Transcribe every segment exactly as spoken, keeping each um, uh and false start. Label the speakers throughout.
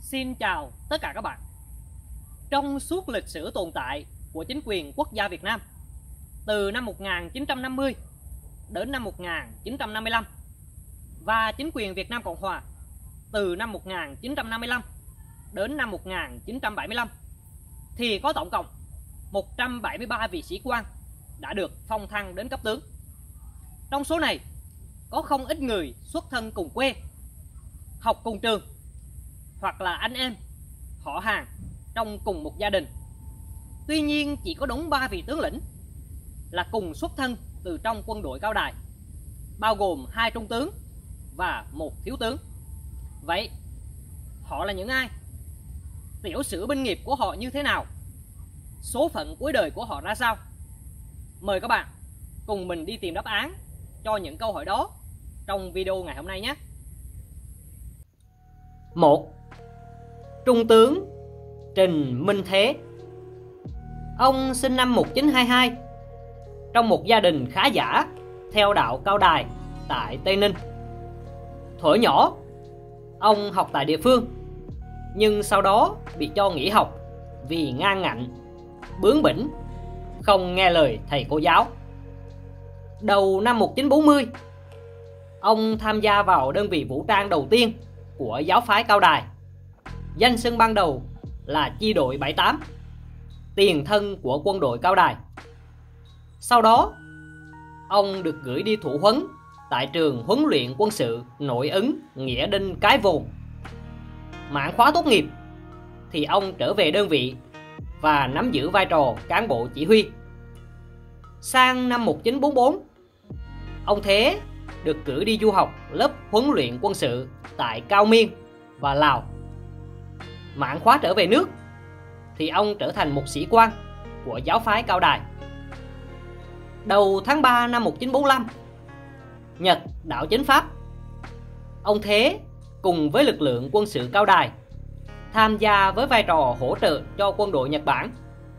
Speaker 1: Xin chào tất cả các bạn. Trong suốt lịch sử tồn tại của chính quyền quốc gia Việt Nam từ năm một nghìn chín trăm năm mươi đến năm một nghìn chín trăm năm mươi lăm và chính quyền Việt Nam Cộng Hòa từ năm một nghìn chín trăm năm mươi lăm đến năm một nghìn chín trăm bảy mươi lăm thì có tổng cộng một trăm bảy mươi ba vị sĩ quan đã được phong thăng đến cấp tướng. Trong số này có không ít người xuất thân cùng quê, học cùng trường, hoặc là anh em, họ hàng trong cùng một gia đình. Tuy nhiên chỉ có đúng ba vị tướng lĩnh là cùng xuất thân từ trong quân đội cao đài, bao gồm hai trung tướng và một thiếu tướng. Vậy họ là những ai? Tiểu sử binh nghiệp của họ như thế nào? Số phận cuối đời của họ ra sao? Mời các bạn cùng mình đi tìm đáp án cho những câu hỏi đó trong video ngày hôm nay nhé. một. Trung tướng Trình Minh Thế. Ông sinh năm một nghìn chín trăm hai mươi hai trong một gia đình khá giả theo đạo cao đài tại Tây Ninh. Thuở nhỏ ông học tại địa phương, nhưng sau đó bị cho nghỉ học vì ngang ngạnh, bướng bỉnh, không nghe lời thầy cô giáo. Đầu năm một nghìn chín trăm bốn mươi, ông tham gia vào đơn vị vũ trang đầu tiên của giáo phái cao đài. Danh xưng ban đầu là chi đội bảy tám, tiền thân của quân đội cao đài. Sau đó ông được gửi đi thụ huấn tại trường huấn luyện quân sự Nội Ứng Nghĩa Đinh Cái Vồn. Mãn khóa tốt nghiệp thì ông trở về đơn vị và nắm giữ vai trò cán bộ chỉ huy. Sang năm một nghìn chín trăm bốn mươi tư, ông Thế được cử đi du học lớp huấn luyện quân sự tại Cao Miên và Lào. Mãn khóa trở về nước thì ông trở thành một sĩ quan của giáo phái cao đài. Đầu tháng ba năm một nghìn chín trăm bốn mươi lăm, Nhật đảo chính Pháp, ông Thế cùng với lực lượng quân sự cao đài tham gia với vai trò hỗ trợ cho quân đội Nhật Bản.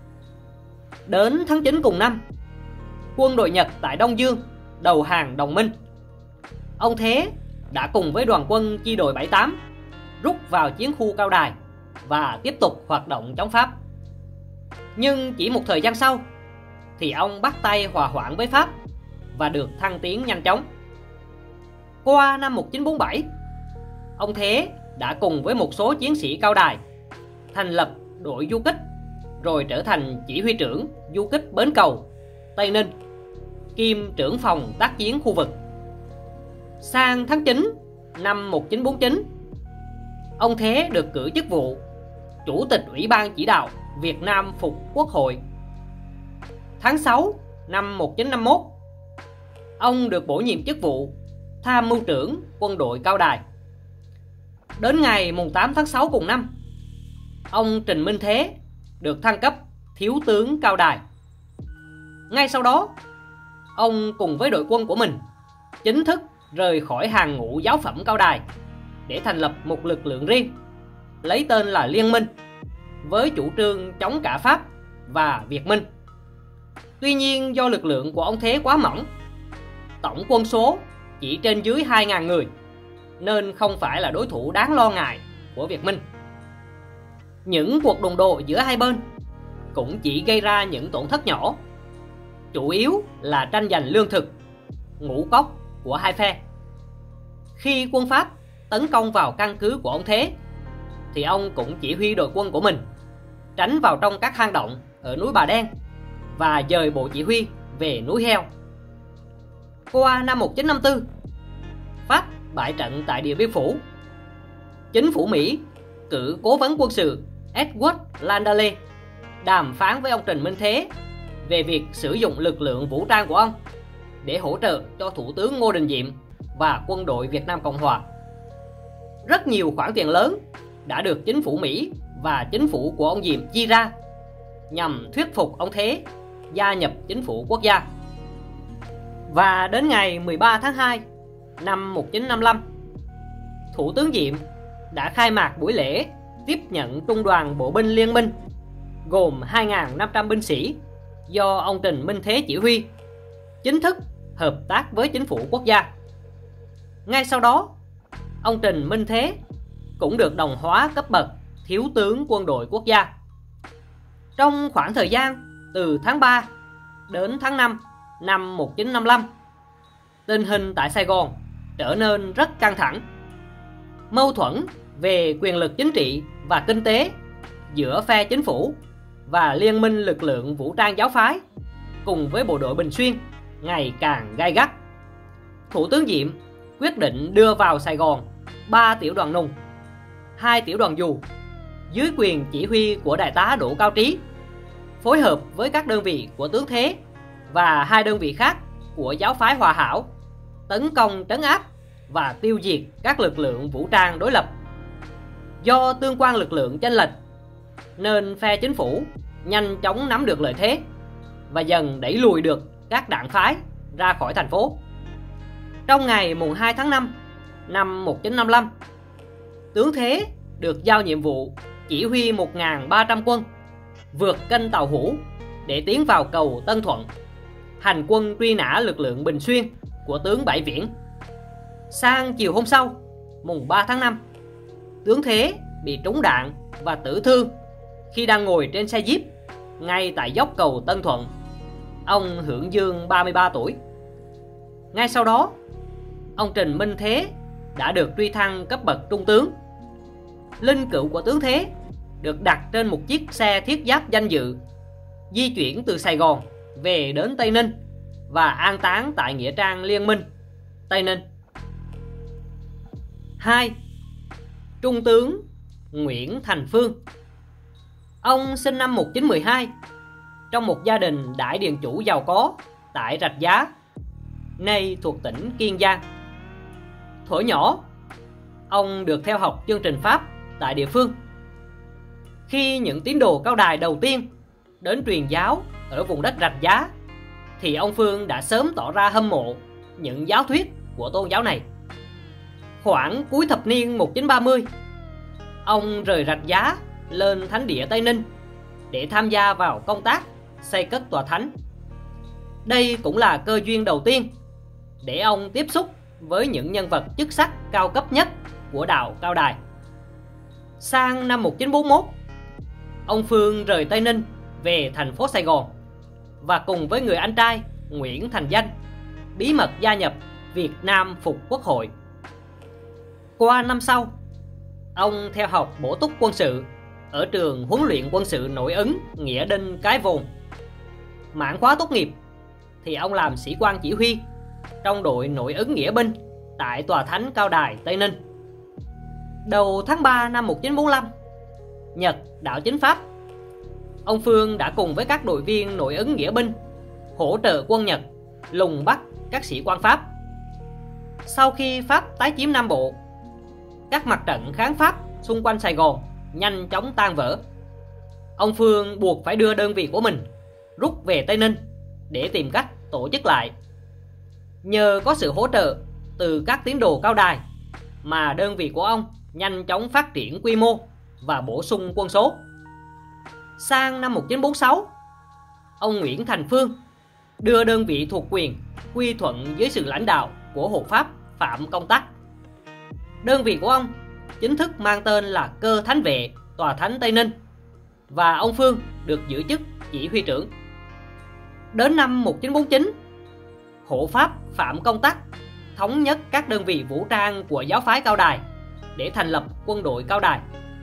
Speaker 1: Đến tháng chín cùng năm, quân đội Nhật tại Đông Dương đầu hàng đồng minh. Ông Thế đã cùng với đoàn quân chi đội bảy tám rút vào chiến khu cao đài và tiếp tục hoạt động chống Pháp. Nhưng chỉ một thời gian sau thì ông bắt tay hòa hoãn với Pháp và được thăng tiến nhanh chóng. Qua năm một nghìn chín trăm bốn mươi bảy, ông Thế đã cùng với một số chiến sĩ cao đài thành lập đội du kích, rồi trở thành chỉ huy trưởng du kích Bến Cầu, Tây Ninh, kiêm trưởng phòng tác chiến khu vực. Sang tháng chín năm một nghìn chín trăm bốn mươi chín, ông Thế được cử chức vụ Chủ tịch Ủy ban Chỉ đạo Việt Nam Phục Quốc hội. Tháng sáu năm một nghìn chín trăm năm mươi mốt, ông được bổ nhiệm chức vụ Tham mưu trưởng quân đội cao đài. Đến ngày tám tháng sáu cùng năm, ông Trình Minh Thế được thăng cấp thiếu tướng cao đài. Ngay sau đó, ông cùng với đội quân của mình chính thức rời khỏi hàng ngũ giáo phẩm cao đài để thành lập một lực lượng riêng, lấy tên là Liên Minh, với chủ trương chống cả Pháp và Việt Minh. Tuy nhiên do lực lượng của ông Thế quá mỏng, tổng quân số chỉ trên dưới hai nghìn người, nên không phải là đối thủ đáng lo ngại của Việt Minh. Những cuộc đụng độ giữa hai bên cũng chỉ gây ra những tổn thất nhỏ, chủ yếu là tranh giành lương thực, ngũ cốc của hai phe. Khi quân Pháp tấn công vào căn cứ của ông Thế thì ông cũng chỉ huy đội quân của mình tránh vào trong các hang động ở núi Bà Đen và dời bộ chỉ huy về núi Heo. Qua năm một nghìn chín trăm năm mươi tư, Pháp bại trận tại Điện Biên Phủ. Chính phủ Mỹ cử cố vấn quân sự Edward Landale đàm phán với ông Trình Minh Thế về việc sử dụng lực lượng vũ trang của ông để hỗ trợ cho Thủ tướng Ngô Đình Diệm và quân đội Việt Nam Cộng Hòa. Rất nhiều khoản tiền lớn đã được chính phủ Mỹ và chính phủ của ông Diệm chi ra nhằm thuyết phục ông Thế gia nhập chính phủ quốc gia. Và đến ngày mười ba tháng hai năm một nghìn chín trăm năm mươi lăm, Thủ tướng Diệm đã khai mạc buổi lễ tiếp nhận trung đoàn bộ binh liên minh gồm hai nghìn năm trăm binh sĩ do ông Trình Minh Thế chỉ huy, chính thức hợp tác với chính phủ quốc gia. Ngay sau đó, ông Trình Minh Thế cũng được đồng hóa cấp bậc thiếu tướng quân đội quốc gia. Trong khoảng thời gian từ tháng ba đến tháng năm năm một nghìn chín trăm năm mươi lăm, tình hình tại Sài Gòn trở nên rất căng thẳng. Mâu thuẫn về quyền lực chính trị và kinh tế giữa phe chính phủ và liên minh lực lượng vũ trang giáo phái cùng với bộ đội Bình Xuyên ngày càng gay gắt. Thủ tướng Diệm quyết định đưa vào Sài Gòn ba tiểu đoàn nùng, hai tiểu đoàn dù dưới quyền chỉ huy của đại tá Đỗ Cao Trí, phối hợp với các đơn vị của tướng Thế và hai đơn vị khác của giáo phái Hòa Hảo tấn công trấn áp và tiêu diệt các lực lượng vũ trang đối lập. Do tương quan lực lượng chênh lệch nên phe chính phủ nhanh chóng nắm được lợi thế và dần đẩy lùi được các đảng phái ra khỏi thành phố. Trong ngày mùng hai tháng năm năm một nghìn chín trăm năm mươi lăm, tướng Thế được giao nhiệm vụ chỉ huy một nghìn ba trăm quân vượt kênh Tàu Hủ để tiến vào cầu Tân Thuận, hành quân truy nã lực lượng Bình Xuyên của tướng Bảy Viễn. Sang chiều hôm sau, mùng ba tháng năm, tướng Thế bị trúng đạn và tử thương khi đang ngồi trên xe jeep ngay tại dốc cầu Tân Thuận. Ông hưởng dương ba mươi ba tuổi. Ngay sau đó, ông Trình Minh Thế đã được truy thăng cấp bậc trung tướng. Linh cữu của tướng Thế được đặt trên một chiếc xe thiết giáp danh dự, di chuyển từ Sài Gòn về đến Tây Ninh và an táng tại nghĩa trang Liên Minh, Tây Ninh. hai. Trung tướng Nguyễn Thành Phương. Ông sinh năm một nghìn chín trăm mười hai trong một gia đình đại điền chủ giàu có tại Rạch Giá, nay thuộc tỉnh Kiên Giang. Thuở nhỏ, ông được theo học chương trình Pháp tại địa phương. Khi những tín đồ cao đài đầu tiên đến truyền giáo ở vùng đất Rạch Giá, thì ông Phương đã sớm tỏ ra hâm mộ những giáo thuyết của tôn giáo này. Khoảng cuối thập niên một nghìn chín trăm ba mươi, ông rời Rạch Giá lên Thánh địa Tây Ninh để tham gia vào công tác xây cất tòa thánh. Đây cũng là cơ duyên đầu tiên để ông tiếp xúc với những nhân vật chức sắc cao cấp nhất của đạo Cao Đài. Sang năm một nghìn chín trăm bốn mươi mốt, ông Phương rời Tây Ninh về thành phố Sài Gòn và cùng với người anh trai Nguyễn Thành Danh bí mật gia nhập Việt Nam Phục Quốc hội. Qua năm sau, ông theo học bổ túc quân sự ở trường huấn luyện quân sự Nội ứng Nghĩa Đinh Cái Vồn. Mãn khóa tốt nghiệp thì ông làm sĩ quan chỉ huy trong đội Nội ứng Nghĩa binh tại tòa thánh Cao Đài, Tây Ninh. Đầu tháng ba năm một nghìn chín trăm bốn mươi lăm, Nhật đảo chính Pháp, ông Phương đã cùng với các đội viên Nội ứng Nghĩa binh hỗ trợ quân Nhật lùng bắt các sĩ quan Pháp. Sau khi Pháp tái chiếm Nam Bộ, các mặt trận kháng Pháp xung quanh Sài Gòn nhanh chóng tan vỡ. Ông Phương buộc phải đưa đơn vị của mình rút về Tây Ninh để tìm cách tổ chức lại. Nhờ có sự hỗ trợ từ các tín đồ Cao Đài mà đơn vị của ông nhanh chóng phát triển quy mô và bổ sung quân số. Sang năm một nghìn chín trăm bốn mươi sáu, ông Nguyễn Thành Phương đưa đơn vị thuộc quyền quy thuận dưới sự lãnh đạo của hộ pháp Phạm Công Tắc. Đơn vị của ông chính thức mang tên là Cơ Thánh Vệ Tòa Thánh Tây Ninh và ông Phương được giữ chức chỉ huy trưởng. Đến năm một nghìn chín trăm bốn mươi chín, hộ pháp Phạm Công Tắc thống nhất các đơn vị vũ trang của giáo phái Cao Đài để thành lập quân đội Cao Đài.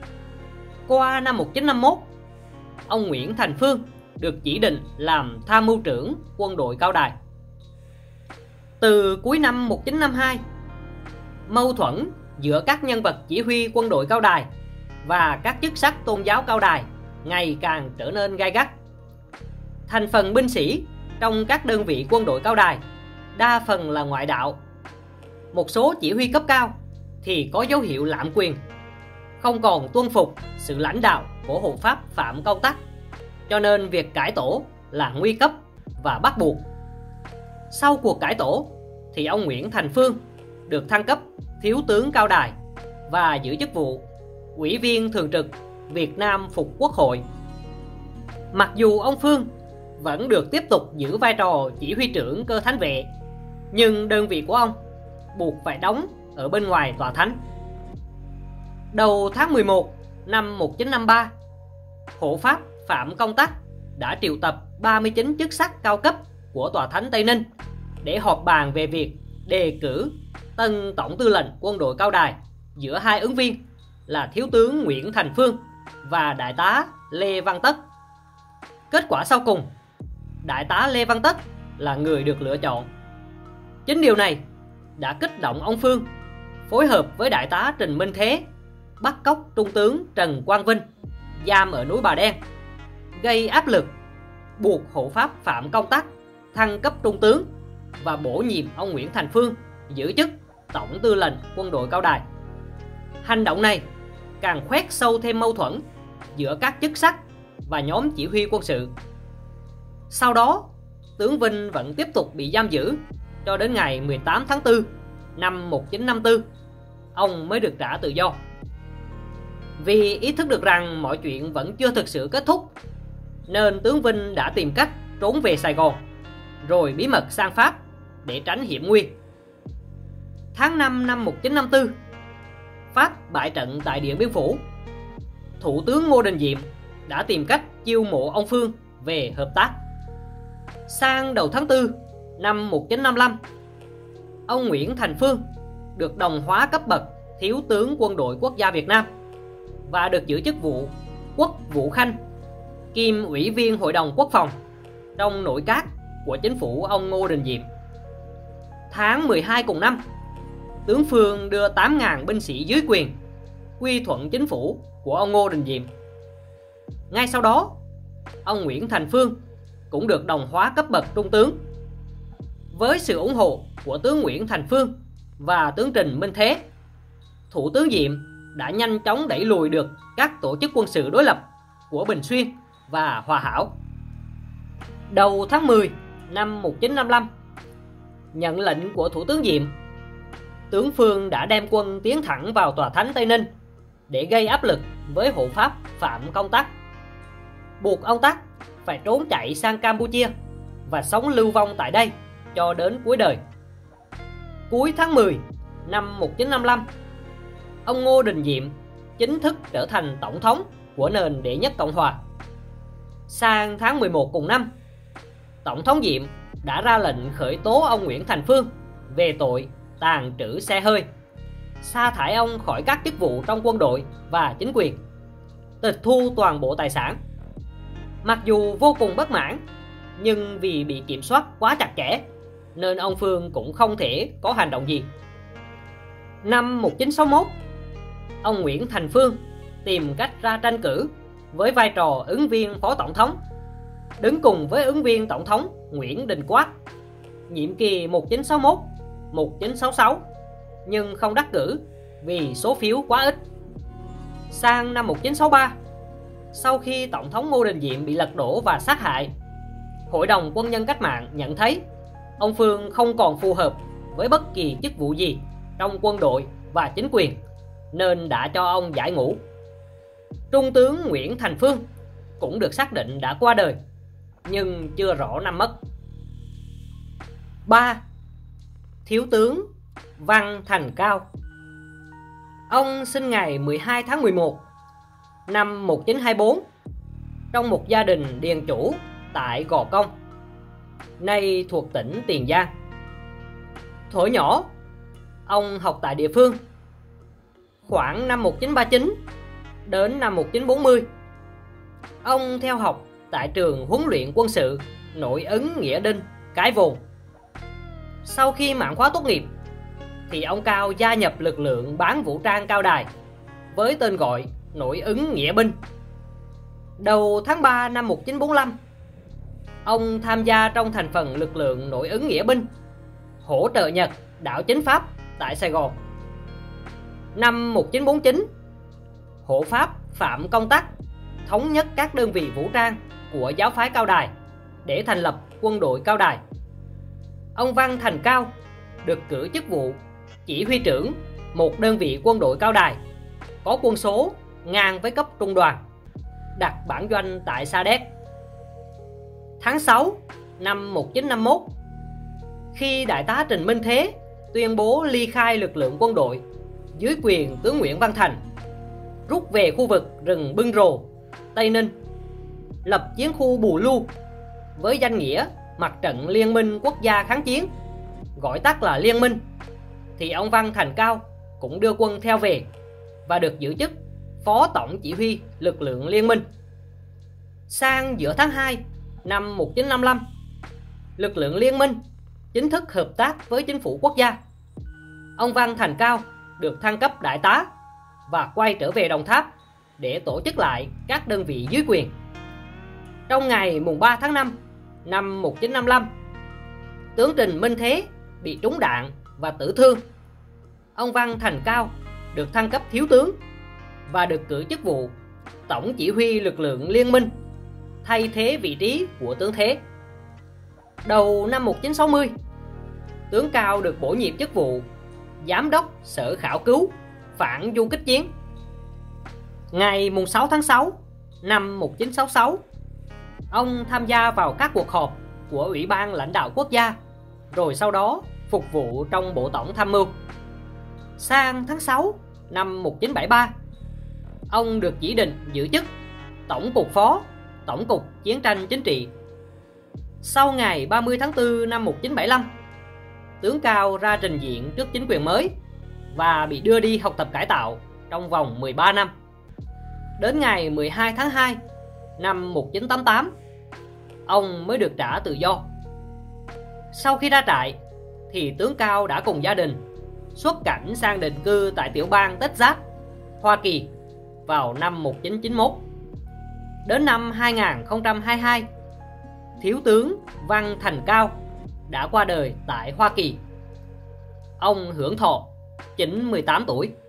Speaker 1: Qua năm một nghìn chín trăm năm mươi mốt, ông Nguyễn Thành Phương được chỉ định làm tham mưu trưởng quân đội Cao Đài. Từ cuối năm một nghìn chín trăm năm mươi hai, mâu thuẫn giữa các nhân vật chỉ huy quân đội Cao Đài và các chức sắc tôn giáo Cao Đài ngày càng trở nên gay gắt. Thành phần binh sĩ trong các đơn vị quân đội Cao Đài đa phần là ngoại đạo. Một số chỉ huy cấp cao thì có dấu hiệu lạm quyền, không còn tuân phục sự lãnh đạo của hộ pháp Phạm Công Tắc, cho nên việc cải tổ là nguy cấp và bắt buộc. Sau cuộc cải tổ thì ông Nguyễn Thành Phương được thăng cấp thiếu tướng Cao Đài và giữ chức vụ Ủy viên thường trực Việt Nam Phục Quốc hội. Mặc dù ông Phương vẫn được tiếp tục giữ vai trò chỉ huy trưởng Cơ Thánh Vệ, nhưng đơn vị của ông buộc phải đóng ở bên ngoài tòa thánh. Đầu tháng mười một năm một nghìn chín trăm năm mươi ba, hộ pháp Phạm Công Tắc đã triệu tập ba mươi chín chức sắc cao cấp của Tòa Thánh Tây Ninh để họp bàn về việc đề cử tân tổng tư lệnh quân đội Cao Đài giữa hai ứng viên là Thiếu tướng Nguyễn Thành Phương và Đại tá Lê Văn Tất. Kết quả sau cùng, Đại tá Lê Văn Tất là người được lựa chọn. Chính điều này đã kích động ông Phương phối hợp với Đại tá Trình Minh Thế bắt cóc Trung tướng Trần Quang Vinh giam ở núi Bà Đen, gây áp lực buộc hộ pháp Phạm Công Tắc thăng cấp trung tướng và bổ nhiệm ông Nguyễn Thành Phương giữ chức tổng tư lệnh quân đội Cao Đài. Hành động này càng khoét sâu thêm mâu thuẫn giữa các chức sắc và nhóm chỉ huy quân sự. Sau đó, tướng Vinh vẫn tiếp tục bị giam giữ cho đến ngày mười tám tháng tư năm một nghìn chín trăm năm mươi tư, ông mới được trả tự do. Vì ý thức được rằng mọi chuyện vẫn chưa thực sự kết thúc, nên tướng Vinh đã tìm cách trốn về Sài Gòn, rồi bí mật sang Pháp để tránh hiểm nguy. Tháng năm năm một nghìn chín trăm năm mươi tư, Pháp bại trận tại Điện Biên Phủ. Thủ tướng Ngô Đình Diệm đã tìm cách chiêu mộ ông Phương về hợp tác. Sang đầu tháng tư năm một nghìn chín trăm năm mươi lăm, ông Nguyễn Thành Phương được đồng hóa cấp bậc Thiếu tướng Quân đội Quốc gia Việt Nam và được giữ chức vụ Quốc vụ Khanh kiêm Ủy viên Hội đồng Quốc phòng trong nội các của chính phủ ông Ngô Đình Diệm. Tháng mười hai cùng năm, tướng Phương đưa tám nghìn binh sĩ dưới quyền quy thuận chính phủ của ông Ngô Đình Diệm. Ngay sau đó, ông Nguyễn Thành Phương cũng được đồng hóa cấp bậc trung tướng. Với sự ủng hộ của tướng Nguyễn Thành Phương và tướng Trình Minh Thế, Thủ tướng Diệm đã nhanh chóng đẩy lùi được các tổ chức quân sự đối lập của Bình Xuyên và Hòa Hảo. Đầu tháng mười năm một nghìn chín trăm năm mươi lăm, nhận lệnh của Thủ tướng Diệm, tướng Phương đã đem quân tiến thẳng vào Tòa Thánh Tây Ninh để gây áp lực với hộ pháp Phạm Công Tắc, buộc ông Tắc phải trốn chạy sang Campuchia và sống lưu vong tại đây cho đến cuối đời. Cuối tháng mười năm một nghìn chín trăm năm mươi lăm, ông Ngô Đình Diệm chính thức trở thành tổng thống của nền đệ nhất Cộng hòa. Sang tháng mười một cùng năm, Tổng thống Diệm đã ra lệnh khởi tố ông Nguyễn Thành Phương về tội tàng trữ xe hơi, sa thải ông khỏi các chức vụ trong quân đội và chính quyền, tịch thu toàn bộ tài sản. Mặc dù vô cùng bất mãn, nhưng vì bị kiểm soát quá chặt chẽ nên ông Phương cũng không thể có hành động gì. Năm một nghìn chín trăm sáu mươi mốt, ông Nguyễn Thành Phương tìm cách ra tranh cử với vai trò ứng viên phó tổng thống, đứng cùng với ứng viên tổng thống Nguyễn Đình Quát, nhiệm kỳ một nghìn chín trăm sáu mươi mốt đến một nghìn chín trăm sáu mươi sáu, nhưng không đắc cử vì số phiếu quá ít. Sang năm một nghìn chín trăm sáu mươi ba, sau khi Tổng thống Ngô Đình Diệm bị lật đổ và sát hại, Hội đồng Quân nhân Cách mạng nhận thấy ông Phương không còn phù hợp với bất kỳ chức vụ gì trong quân đội và chính quyền, nên đã cho ông giải ngũ. Trung tướng Nguyễn Thành Phương cũng được xác định đã qua đời, nhưng chưa rõ năm mất. ba. Thiếu tướng Văn Thành Cao. Ông sinh ngày mười hai tháng mười một năm một nghìn chín trăm hai mươi tư trong một gia đình điền chủ tại Gò Công, nay thuộc tỉnh Tiền Giang. Thuở nhỏ, ông học tại địa phương. Khoảng năm một nghìn chín trăm ba mươi chín đến năm một nghìn chín trăm bốn mươi, ông theo học tại trường huấn luyện quân sự Nội ứng Nghĩa Đinh, Cái Vồn. Sau khi mãn khóa tốt nghiệp thì ông Cao gia nhập lực lượng bán vũ trang Cao Đài với tên gọi Nội ứng Nghĩa Binh. Đầu tháng ba năm một nghìn chín trăm bốn mươi lăm, ông tham gia trong thành phần lực lượng Nội ứng Nghĩa Binh hỗ trợ Nhật đảo chính Pháp tại Sài Gòn. Năm một nghìn chín trăm bốn mươi chín, hộ pháp Phạm Công Tắc thống nhất các đơn vị vũ trang của giáo phái Cao Đài để thành lập quân đội Cao Đài. Ông Văn Thành Cao được cử chức vụ chỉ huy trưởng một đơn vị quân đội Cao Đài có quân số ngang với cấp trung đoàn, đặt bản doanh tại Sa Đéc. Tháng sáu năm một nghìn chín trăm năm mươi mốt, khi Đại tá Trình Minh Thế tuyên bố ly khai lực lượng quân đội dưới quyền tướng Nguyễn Văn Thành, rút về khu vực rừng Bưng Rồ, Tây Ninh, lập chiến khu Bù Lu với danh nghĩa Mặt trận Liên minh Quốc gia kháng chiến, gọi tắt là Liên minh, thì ông Văn Thành Cao cũng đưa quân theo về và được giữ chức Phó Tổng Chỉ huy lực lượng Liên minh. Sang giữa tháng hai năm một nghìn chín trăm năm mươi lăm, lực lượng Liên minh chính thức hợp tác với chính phủ quốc gia. Ông Văn Thành Cao được thăng cấp đại tá và quay trở về Đồng Tháp để tổ chức lại các đơn vị dưới quyền. Trong ngày mùng ba tháng năm năm một nghìn chín trăm năm mươi lăm, tướng Trình Minh Thế bị trúng đạn và tử thương. Ông Văn Thành Cao được thăng cấp thiếu tướng và được cử chức vụ Tổng Chỉ huy lực lượng Liên minh, thay thế vị trí của tướng Thế. Đầu năm một nghìn chín trăm sáu mươi, tướng Cao được bổ nhiệm chức vụ Giám đốc Sở Khảo cứu phản du kích chiến. Ngày sáu tháng sáu năm một nghìn chín trăm sáu mươi sáu, ông tham gia vào các cuộc họp của Ủy ban lãnh đạo quốc gia, rồi sau đó phục vụ trong Bộ Tổng tham mưu. Sang tháng sáu năm một nghìn chín trăm bảy mươi ba, ông được chỉ định giữ chức Tổng cục Phó Tổng cục Chiến tranh Chính trị. Sau ngày ba mươi tháng tư năm một nghìn chín trăm bảy mươi lăm, tướng Cao ra trình diện trước chính quyền mới và bị đưa đi học tập cải tạo trong vòng mười ba năm. Đến ngày mười hai tháng hai năm một nghìn chín trăm tám mươi tám, ông mới được trả tự do. Sau khi ra trại thì tướng Cao đã cùng gia đình xuất cảnh sang định cư tại tiểu bang Texas, Hoa Kỳ vào năm một nghìn chín trăm chín mươi mốt. Đến năm hai nghìn không trăm hai mươi hai, thiếu tướng Văn Thành Cao đã qua đời tại Hoa Kỳ. Ông hưởng thọ chín mươi tám tuổi.